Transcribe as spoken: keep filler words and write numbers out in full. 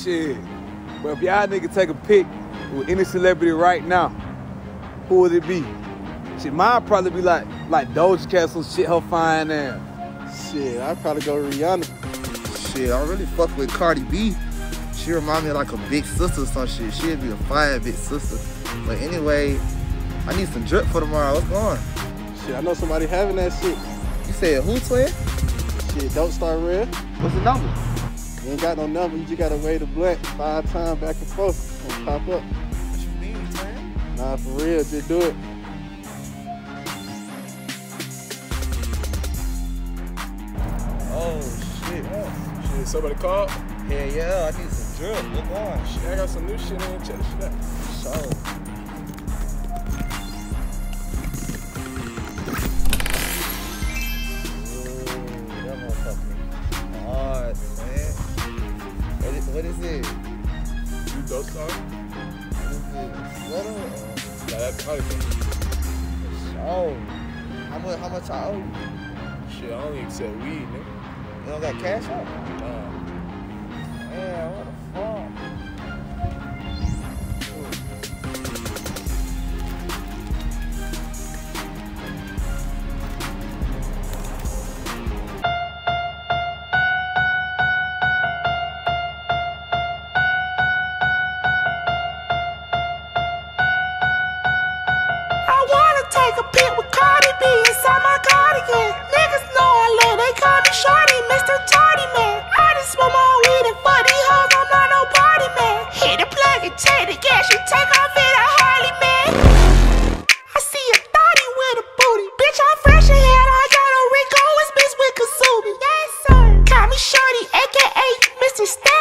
Shit. But if y'all niggas take a pic with any celebrity right now, who would it be? Shit, mine probably be like like Doja Cat, some shit, her fine ass. Shit, I'd probably go Rihanna. Shit, I really fuck with Cardi B. She remind me of like a big sister or some shit. She'd be a fire big sister. But anyway, I need some drip for tomorrow. What's going? Shit, I know somebody having that shit. You said who, twin? Shit, don't start real. What's the number? You ain't got no number, you just gotta wave the blunt five times back and forth and pop up. What you mean, twin? Nah, for real, just do it. Oh, shit. Oh, shit, somebody called? Hell yeah, I need some drip. What's going? Shit, I got some new shit in. Check this shit out. So. What is it? You dope song? What is it? Sweater? Or? Nah, that's Cardi B. Oh. How much, how much I owe you? Shit, I only accept weed, nigga. You don't got cash out? Nah. Man, what the fuck? Take a pic with Cardi B inside my cardigan. Niggas know I love, they call me Shorty, Mister Tardy Man. I just smoke my weed and fuck these hoes, I'm not no party man. Hit the plug and take the gas, you take off in a Harley man. I see a thotty with a booty, bitch I'm fresh in here, I got a Rico, it's bitch with Kasubi. Yes sir. Call me Shorty, aka Mister Stay.